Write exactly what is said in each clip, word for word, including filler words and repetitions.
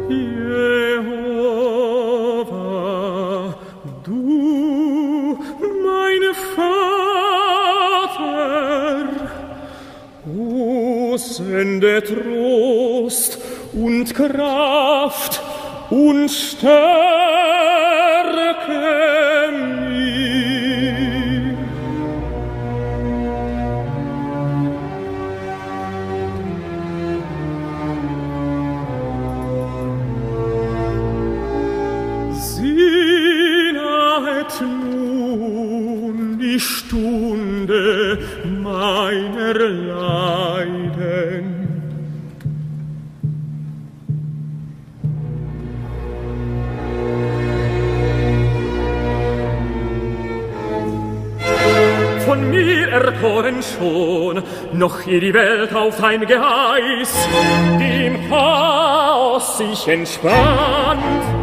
Jehova, du, mein Vater, o sende Trost und Kraft und stärke mich. Sie nahet nun die Stunde meiner Leiden. Von mir erkoren schon, noch ehe die Welt auf dein Geheiß dem Chaos sich entspannt.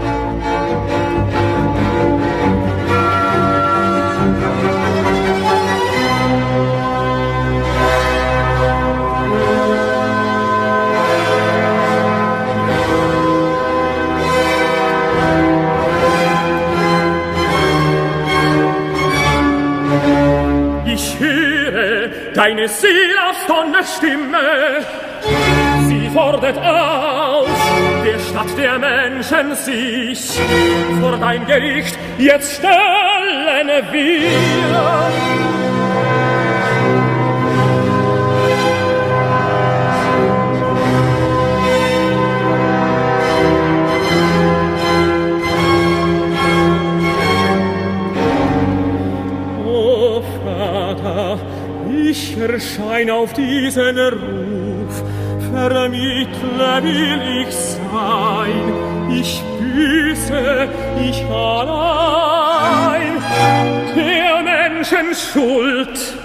Ich höre deine seelenvolle Stimme, sie fordert auf, der Stadt der Menschen sich vor dein Gericht jetzt stellen wir. Ich erschein auf diesen Ruf, Vermittler will ich sein, ich büße, ich allein, der Menschen Schuld.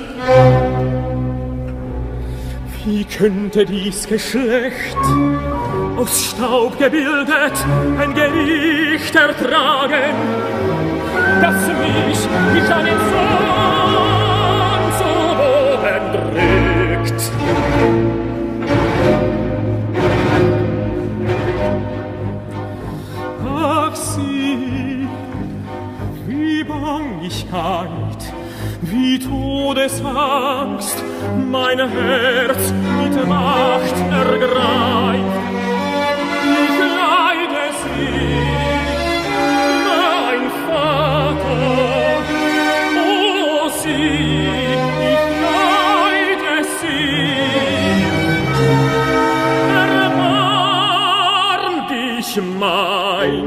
Wie könnte dies Geschlecht, aus Staub gebildet, ein Gericht ertragen, das mich nicht an den Sohn drückt. Ach sieh, wie Bangigkeit, wie Todesangst mein Herz mit Macht ergreift. Ich leide sie, mein Vater, oh sie, mein.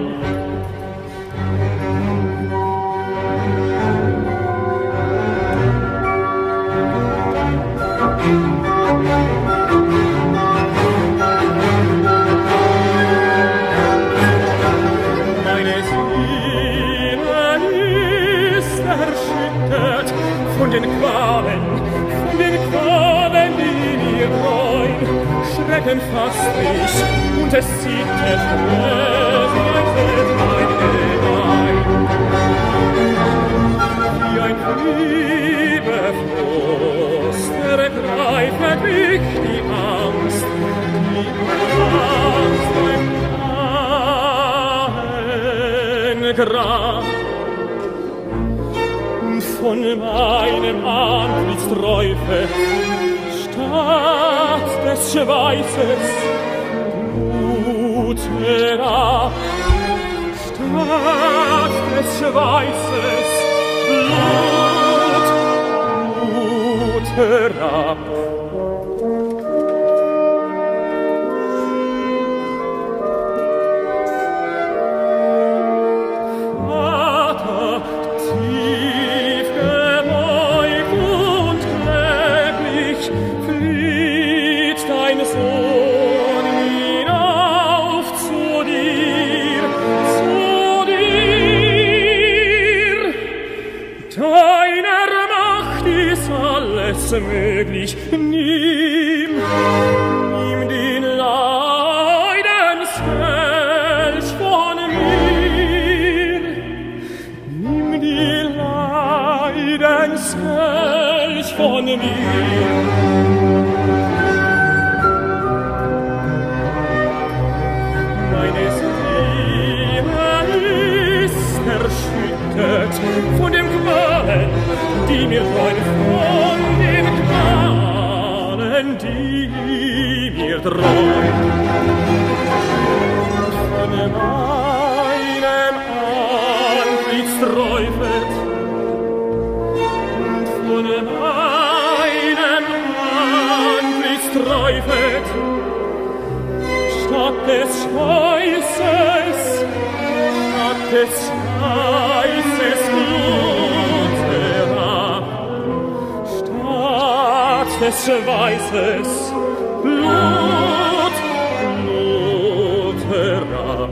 Meine Seele ist erschüttert von den Qualen, von den Qualen, die mir reuen. Schrecken fasst mich und es zittert mein Gebein. Wie ein Liebefrost ergreifet mich die Angst, die Angst beim Grab. Und von meinem Antlitz träufet statt des Schweißes Blut herab, statt des Schweißes Blut, Blut herab. Vater, tief gebeugt und kläglich flieht dein Sohn hinauf zu dir, zu dir. Deiner Macht ist alles möglich. Nimm, nimm den Leidenskelch von mir. Nimm den Leidenskelch von mir. Meine Seele Freund. Von meinem Antlitz träufet, von meinem Antlitz träufet, statt des Schweißes, statt des Schweißes Blut herab, statt des Schweißes Blut, Blut herab.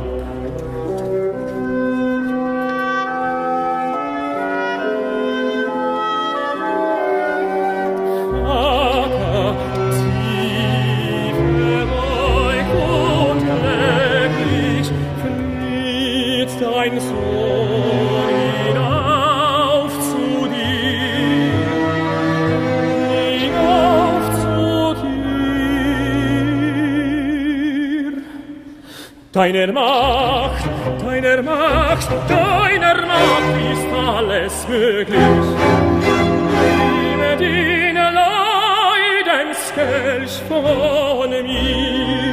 Vater, tief beruhigt und kläglich flieht dein Sohn hinauf zu dir, hinauf zu dir. Deiner Macht, deiner Macht, deiner Macht ist alles möglich. Nehme den Leidenskelch von mir.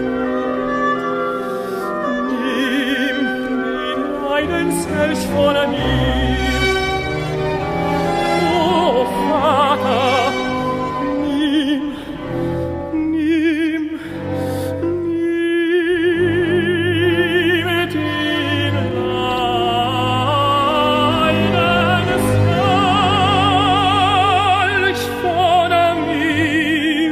Nimm den Leidenskelch von mir. O Vater, nimm, nimm, nimm den Leidenskelch von mir.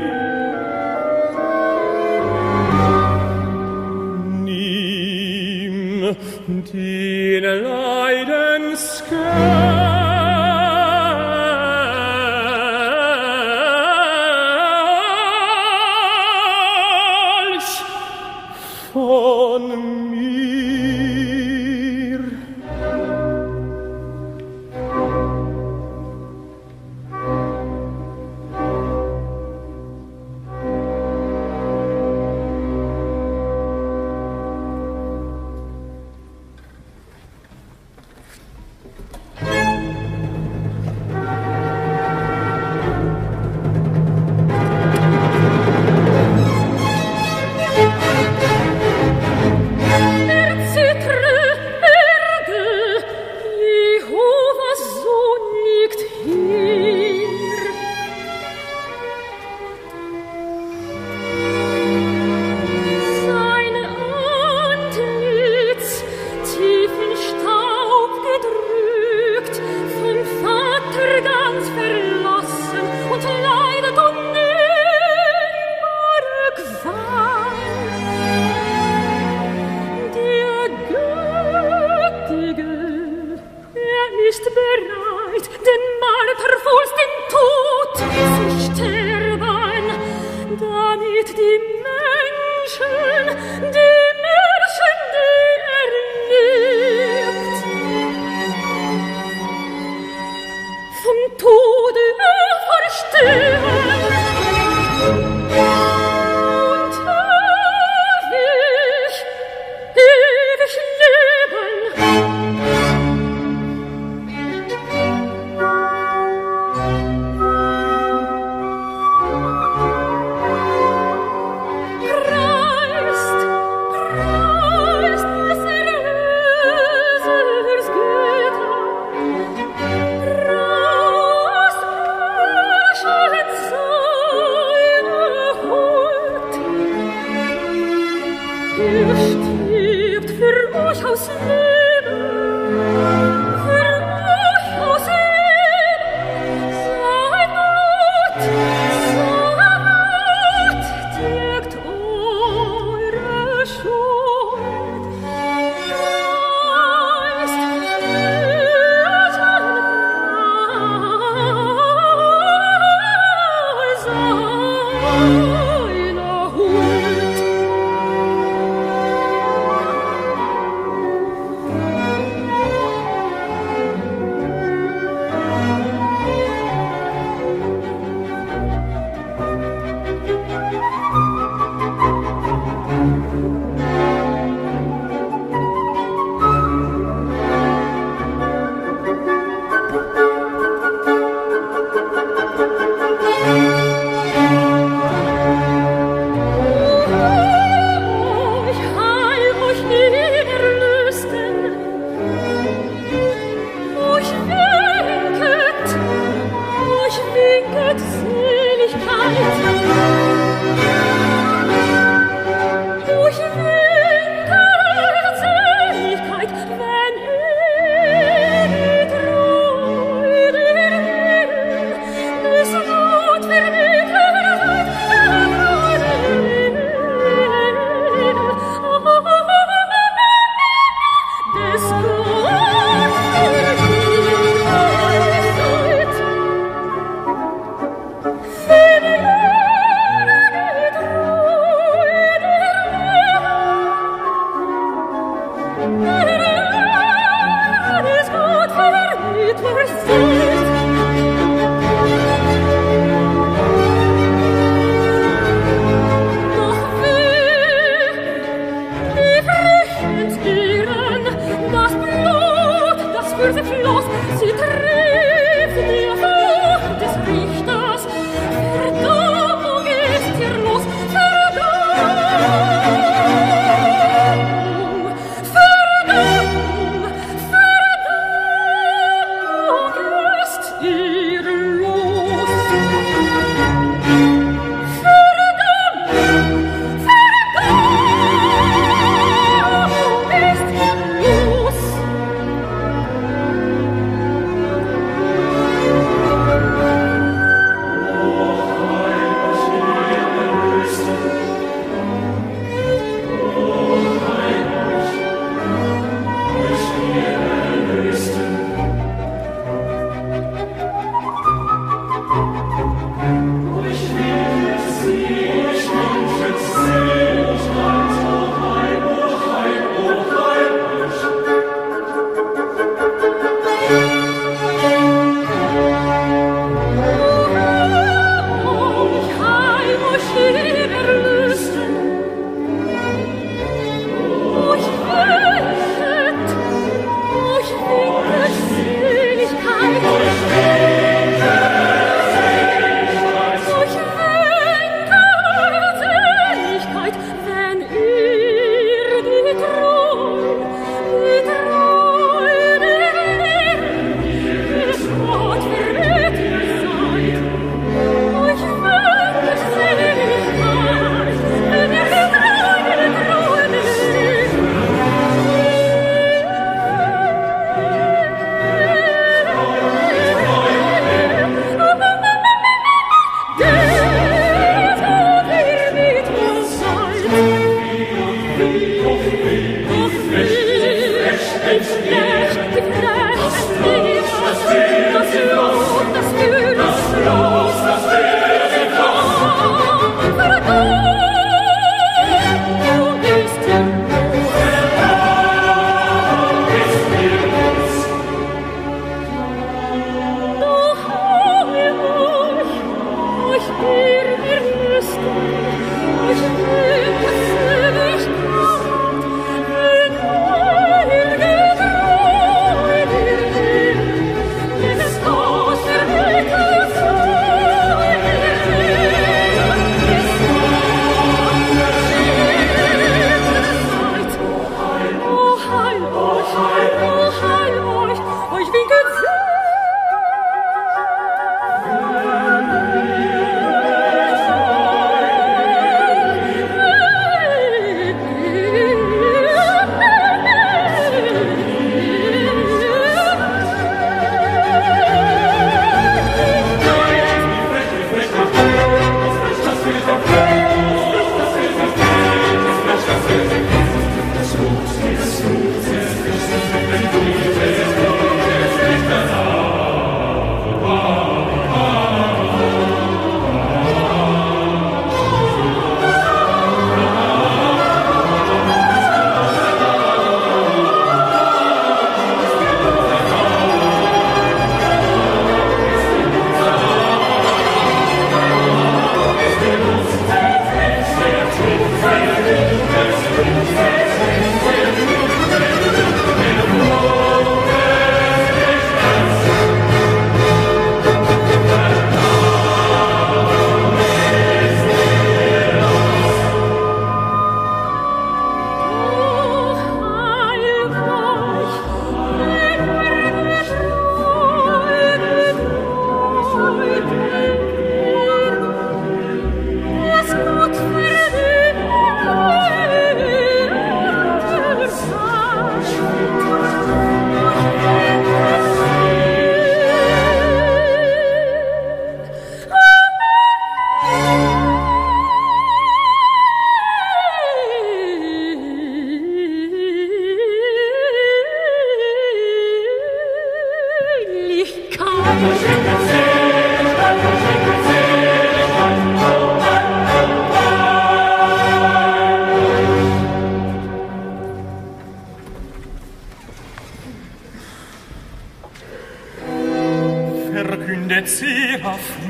Nimm den Leidenskelch von mir.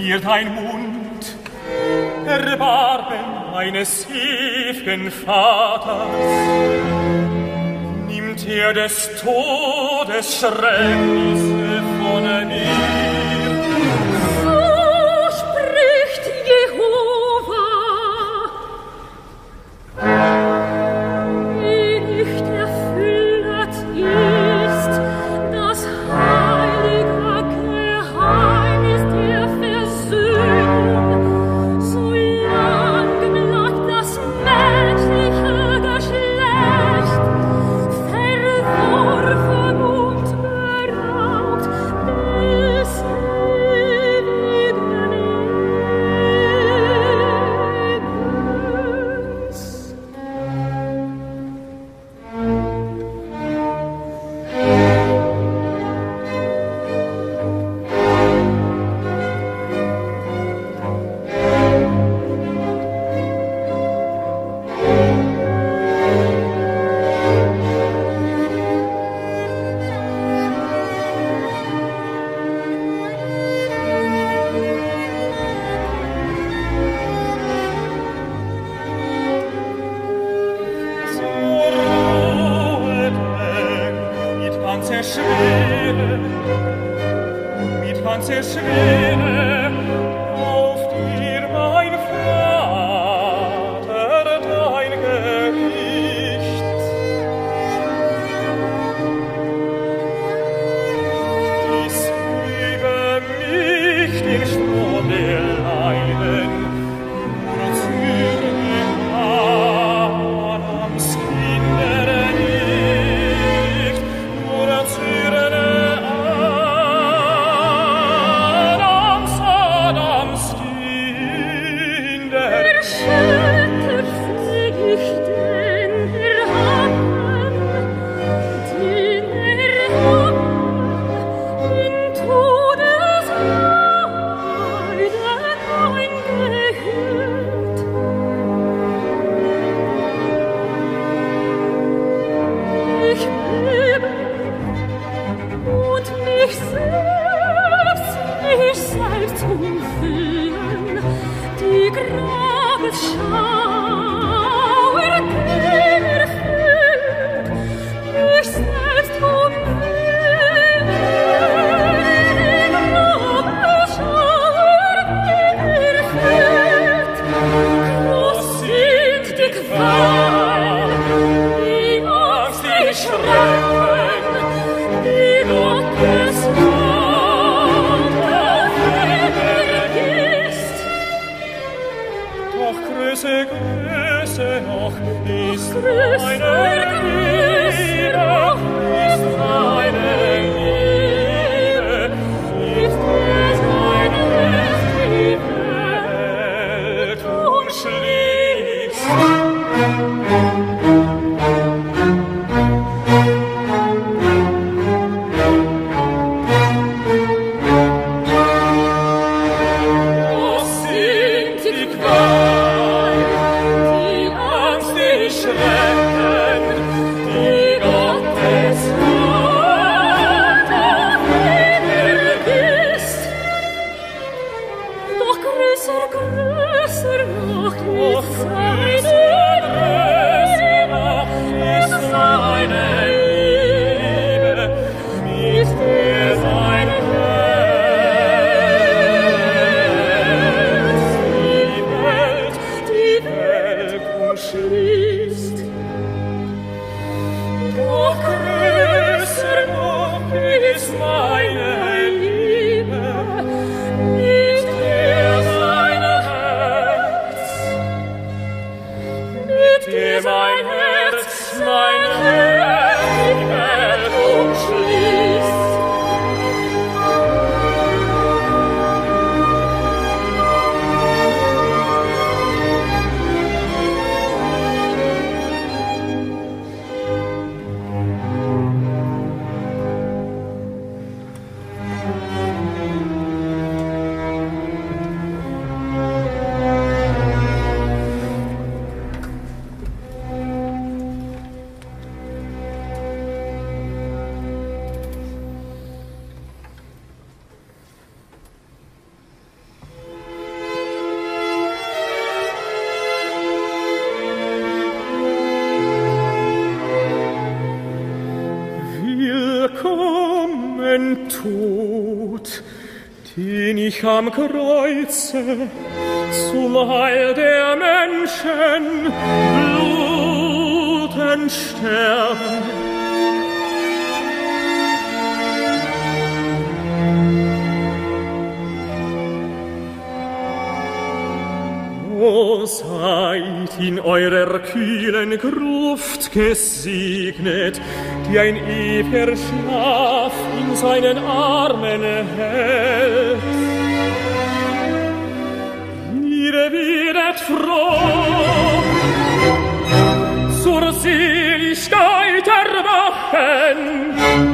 ziert ein Mund, Erbarmen eines ewigen Vaters. Nimmt er des Todes Schrecknisse von mir? So spricht Jehova. Wie nicht erfüllt ist das heilige Geheimnis der Versöhnung, so lang bleibt das menschliche Geschlecht verworfen und beraubt des ewigen Lebens. So ruhe denn mit ganzer Schwere, mit ganzer Schwere auf dir, mein Vater, dein Gericht. Dies über mich den Strom der Leiden, nur Zürne Adams Kinder nicht, nur Zürne Adams, Adams Kinder. Erschüttert seh ich den Erhabenen, den Erhabenen, in Todesleiden eingehüllt. Ich bebe und mich selbst, mich selbst umfüllen, die Grabesschauer erfüllt, mich selbst umfüllen, die Grabesschauer erfüllt. Groß sind die Qual, die Angst, die Schrecken, die Gottes Hand vergisst. Doch größe, größe noch ist größer, meine Liebe, ist meine Liebe, ist es eine die Welt umschließt. Was sind die Qual, die Angst, die Schrecken, die Gottes Hand auf mir Vergisst. Doch größer, größer noch Doch ist größer, größer noch ist seine Liebe, mit der sein Herz die Welt, die Welt umschließt. Doch größer noch ist meine Liebe, mit der sein Herz, mit der mein Herz, mein Herz die Welt umschließt. mich am Kreuze zum Heil der Menschen blutend sterben. O seid in eurer kühlen Gruft gesegnet, die ein ewiger Schlaf in seinen Armen hält. Ihr werdet froh zur Seligkeit erwachen.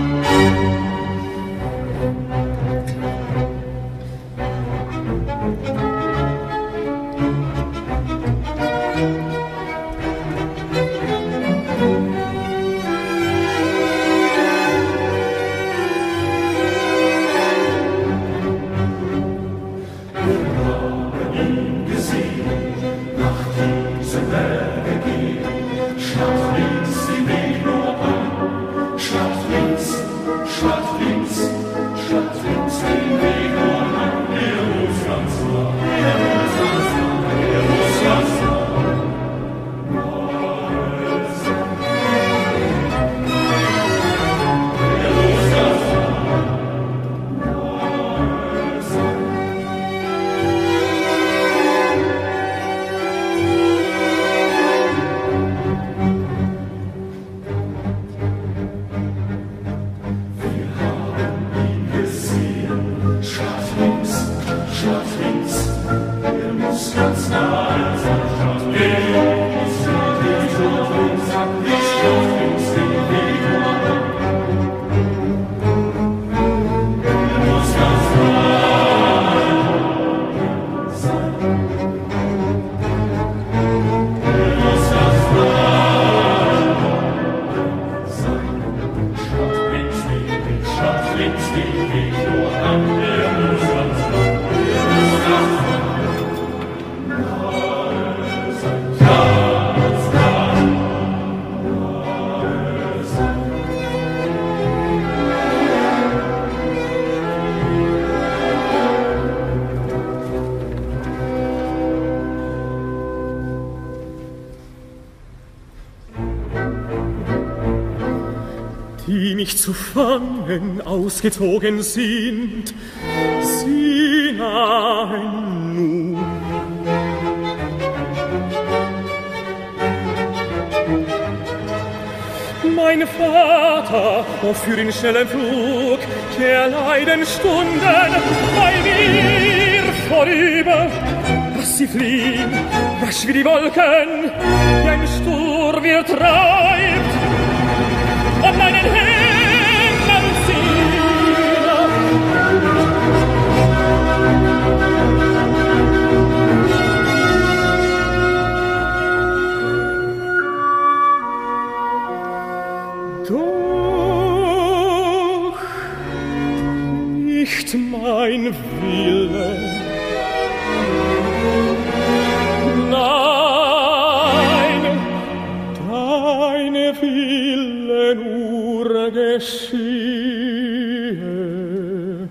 Die mich zu fangen ausgezogen sind, sie nahen nun. Mein Vater, o für den schnellen Flug der Leidenstunden bei mir vorüber, dass sie fliehen, rasch wie die Wolken, die ein Sturm wir treibt, an meinen Händen ziehen. Doch nicht mein Wille, nein, deine Wille nur geschehe.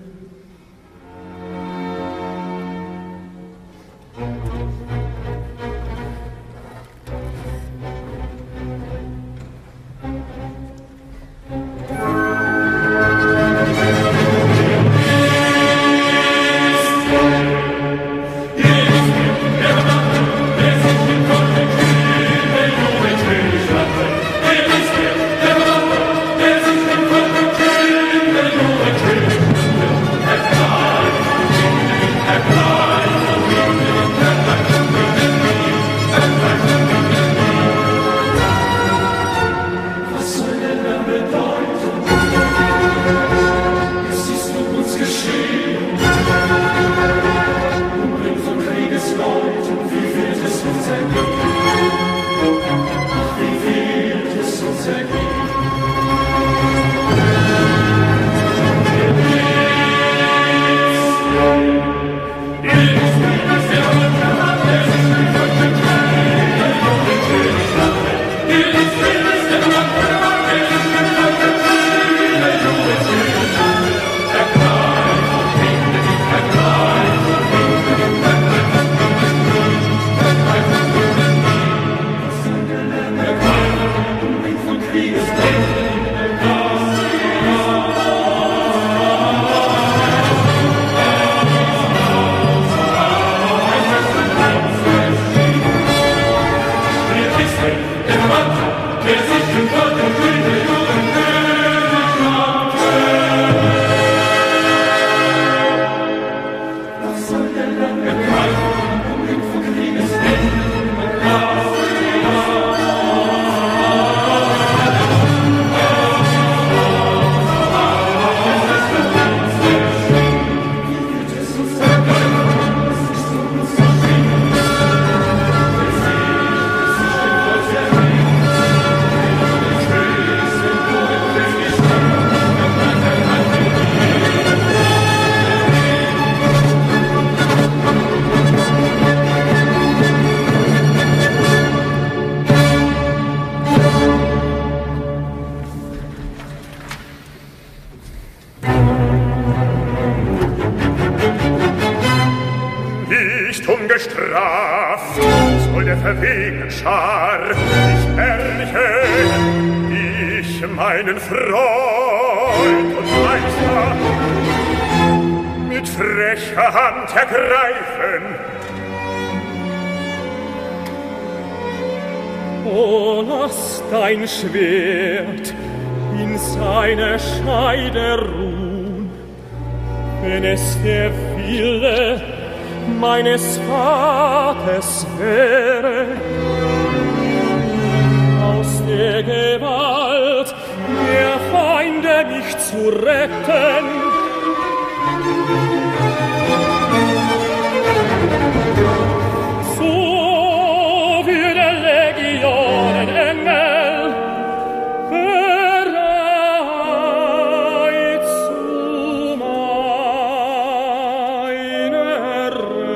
Thank you. Meinen Freund und Meister mit frecher Hand ergreifen. O, lass dein Schwert in seiner Scheide ruhen, wenn es der Wille meines Vaters wäre, aus der Gewalt der Feinde mich zu retten. So wie der Legionen Engel bereit zu meiner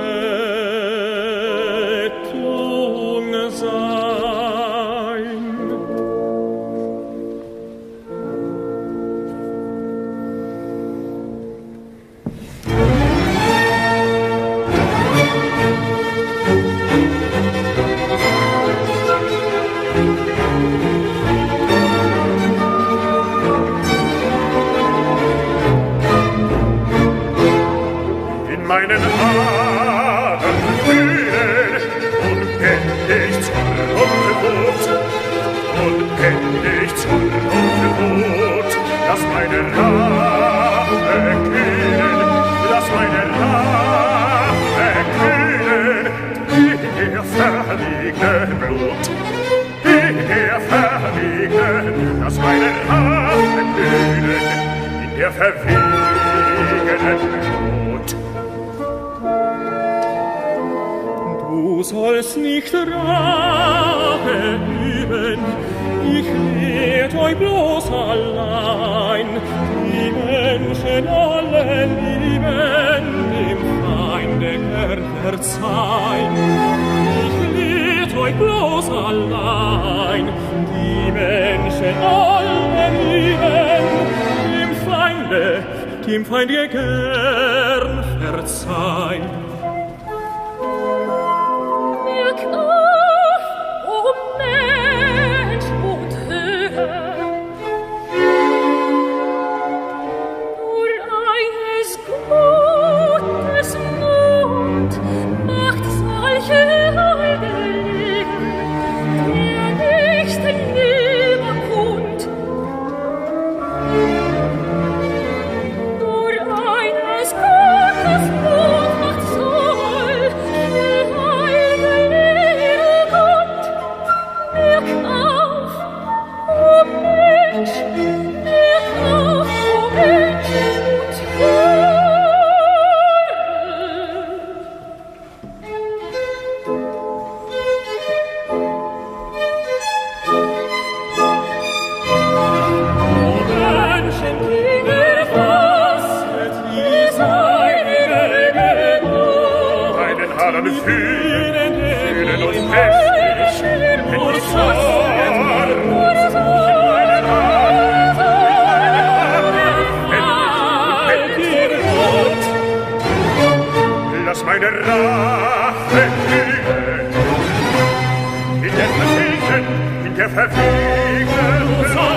Rettung sein. Meinen Adern fühlen und endlich zur Unwut und endlich zur Unwut. Lass meine Rache kühlen, lass meine Rache kühlen in der verliegenden Blut, in der verliegenden, lass meine Rache kühlen in der verwegenen Blut. Du sollst nicht Rache üben, ich lehrt euch bloß allein. Die Menschen alle lieben, dem Feinde gern verzeihen. Ich lehrt euch bloß allein. Die Menschen alle lieben, dem Feinde, dem Feinde gern verzeihen. Meine Rache kühlen in der Verwegen, in der Verwegen,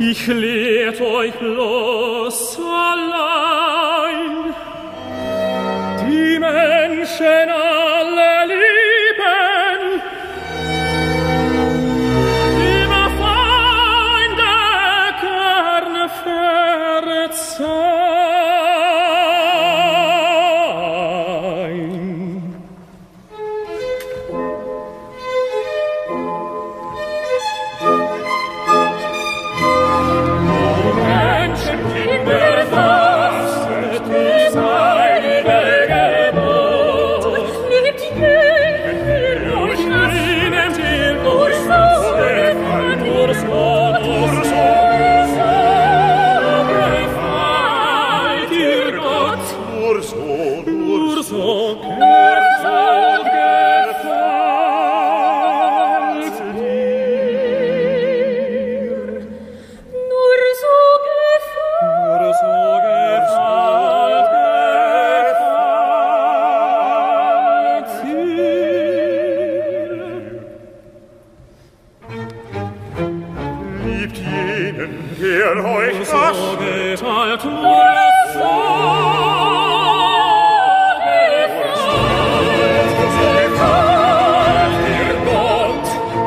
Ich lehrt euch bloß allein. Die Menschen alle lieben, immer Feinde gerne verzeihen. Die Menschenkinder fasset dies heilige Gebot. Liebt jeden durch das Nehmt ihr durch so befreit, durch so, durch so, befreit ihr Gott, Nur so, nur nur so. so, nur so gefällt dir. nur so gefällt. Nur so gefällt, gefällt dir. Liebt jenen, der euch So hasst. gefällt, nur so gefällt dir Gott.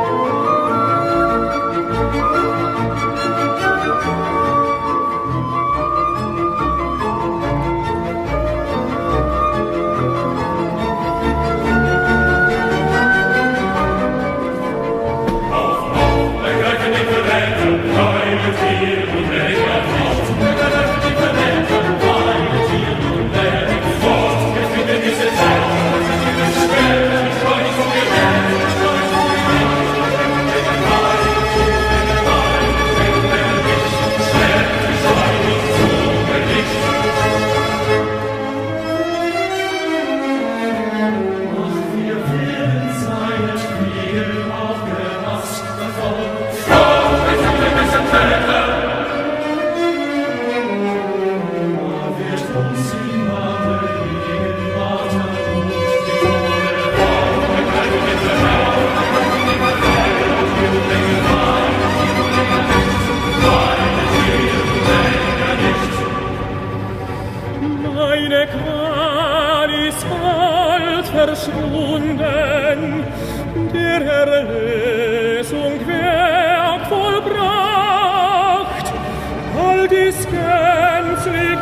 Meine Qual ist bald verschwunden, der Erlösung Werk vollbracht, all dies gänzlich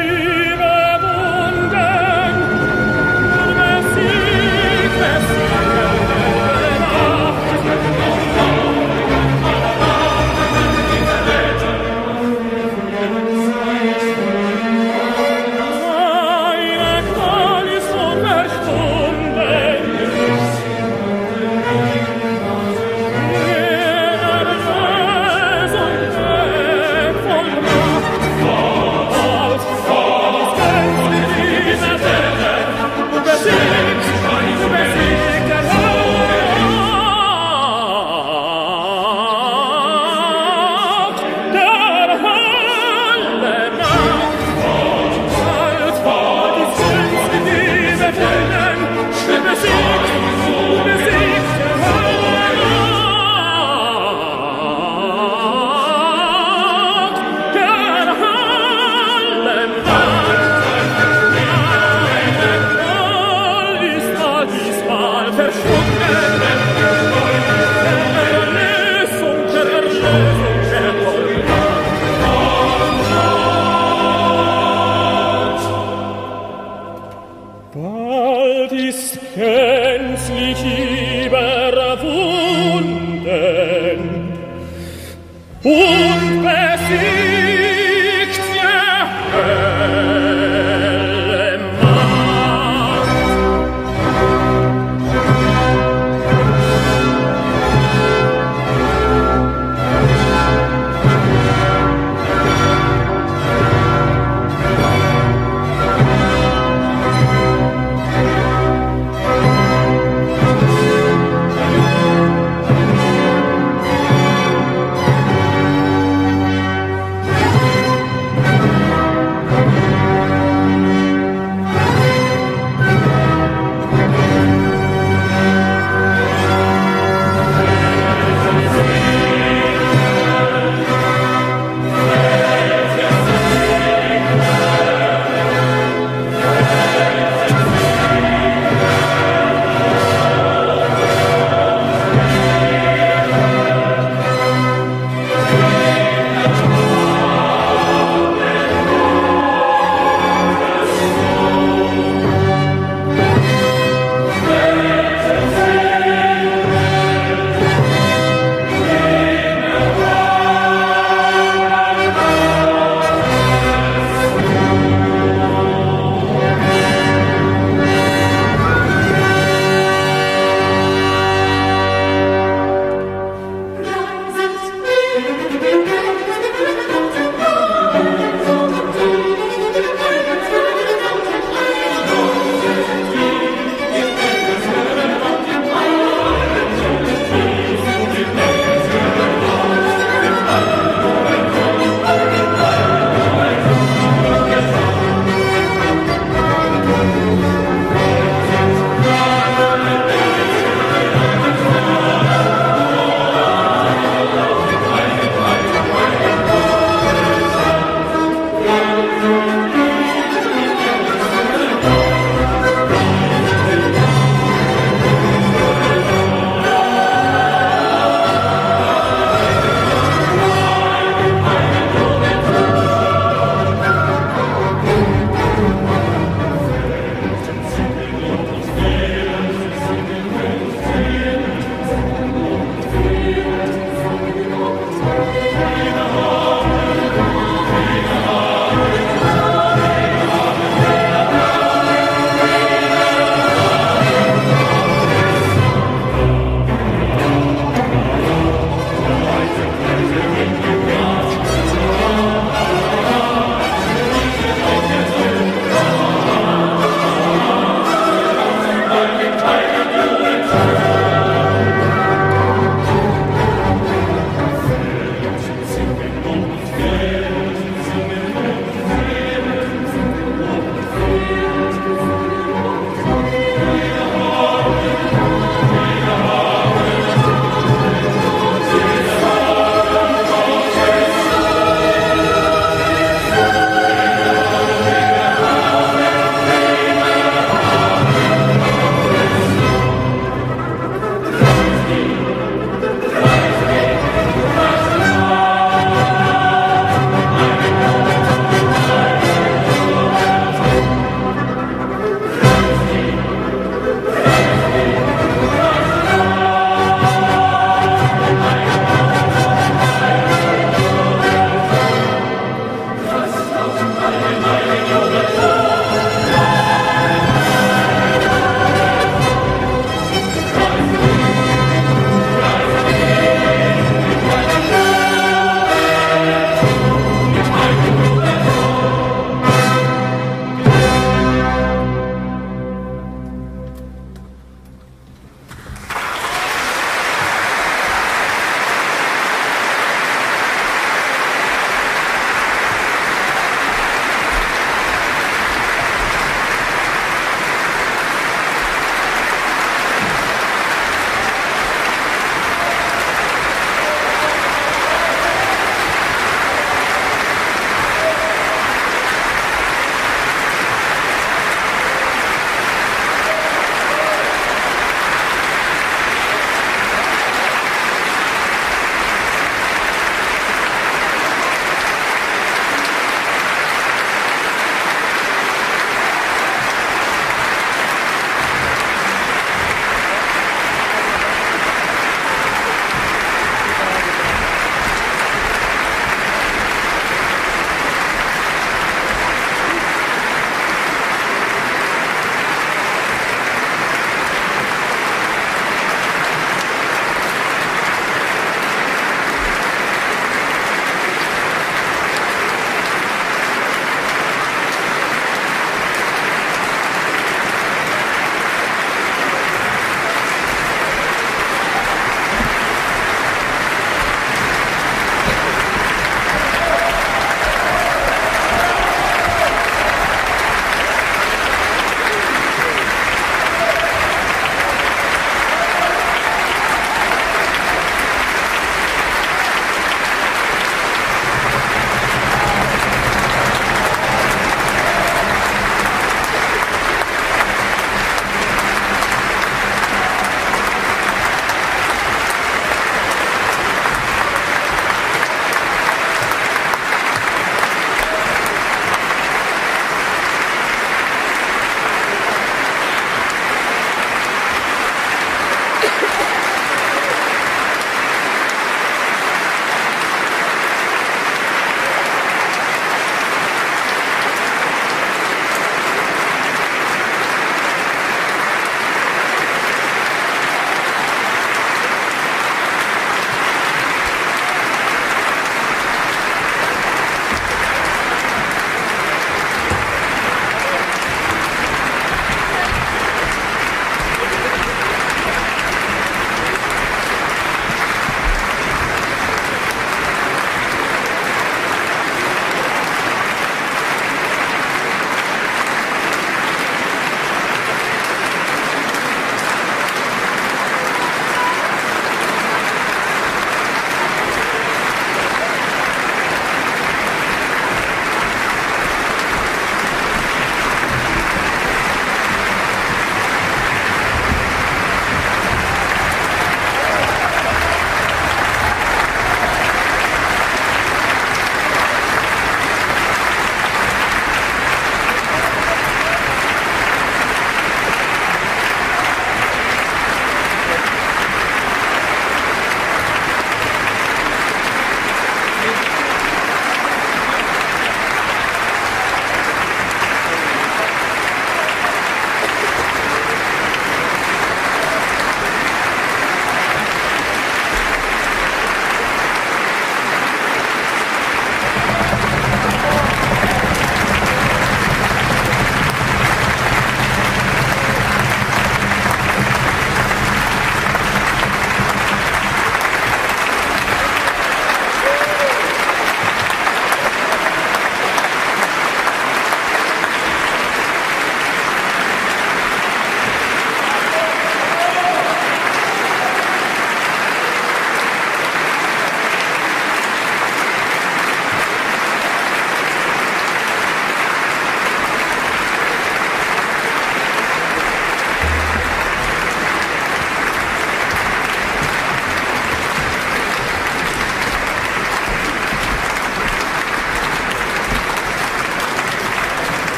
überwunden, nur besiegt, besiegt der Nacht. Meine Qual ist schon verschwunden, Bald ist